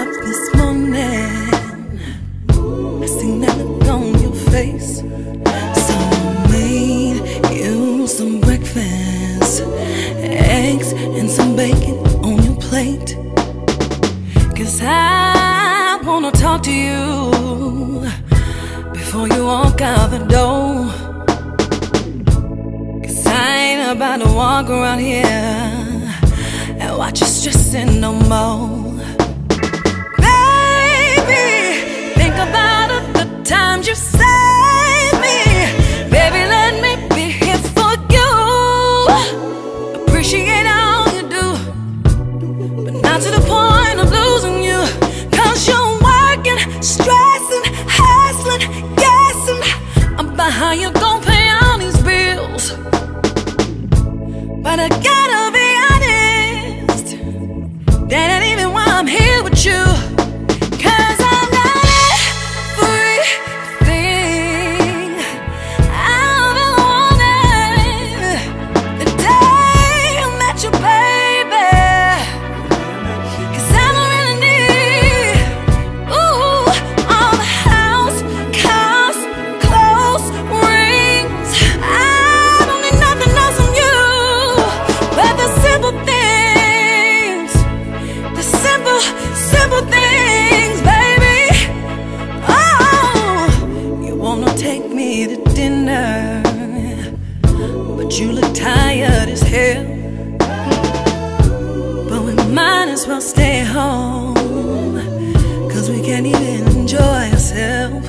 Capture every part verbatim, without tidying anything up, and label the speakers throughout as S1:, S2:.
S1: This morning I seen that look on your face. So I made you some breakfast, eggs and some bacon on your plate. Cause I wanna talk to you before you walk out the door. Cause I ain't about to walk around here and watch you stressing no more. Baby, think about it, the times you saved me. Baby, let me be here for you. Appreciate all you do, but not to the point of losing you. Cause you're working, stressing, hassling, guessing about how you gon' pay all these bills. But I gotta be honest, that ain't even why I'm here with you. Cause I'm not everything I've ever wanted. The day I met you, baby, cause I don't really need, ooh, all the house, cars, clothes, rings. I don't need nothing else from you but the simple things, the simple, simple things, baby. Oh, you wanna take me to dinner, but you look tired as hell. But we might as well stay home, cause we can't even enjoy ourselves.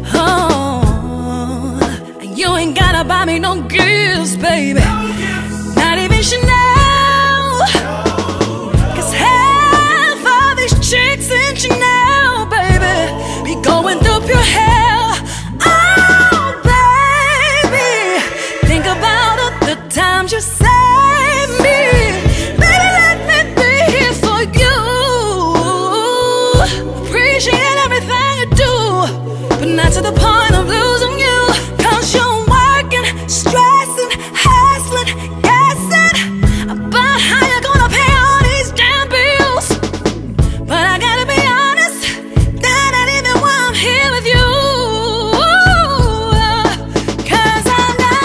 S1: Oh, and you ain't gotta buy me no gifts, baby, not even Chanel. Cause half of these chicks in Chanel, baby, be going through pure hell. Oh, baby, think about it, the times you saved me. Baby, let me be here for you. Appreciate everything you do, but not to the point of losing you. Cause you're working, stressing, hassling, guessing about how you're gonna pay all these damn bills. But I gotta be honest, that ain't even why I'm here with you. Cause I'm not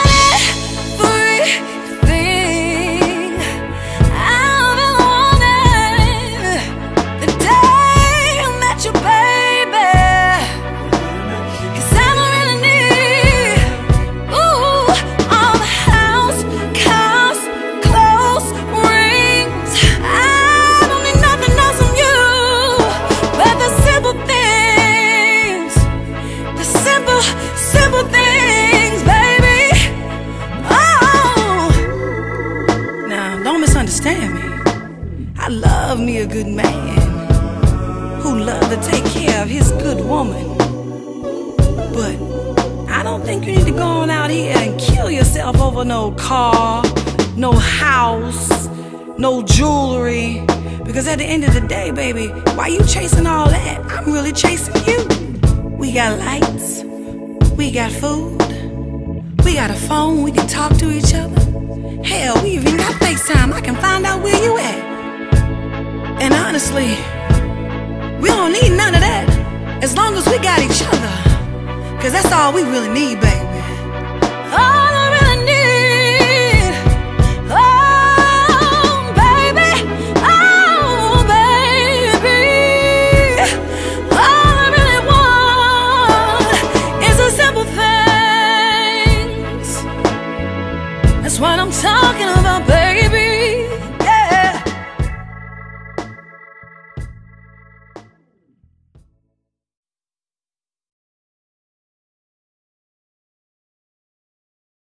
S1: everything I've ever wanted. The day I met you, baby, cause I don't really need, ooh, all the house, cars, clothes, rings. I don't need nothing else from you but the simple things, the simple, simple things, baby. Oh, now don't misunderstand me. I love me a good man who love to take care of his good woman. But I don't think you need to go on out here and kill yourself over no car, no house, no jewelry. Because at the end of the day, baby, why you chasing all that? I'm really chasing you. We got lights, we got food, we got a phone, we can talk to each other. Hell, we even got FaceTime, I can find out where you at. And honestly, we don't need none of that as long as we got each other. Cause that's all we really need, baby. All I really need, oh baby, oh baby, all I really want is the simple things. That's what I'm talking about, baby.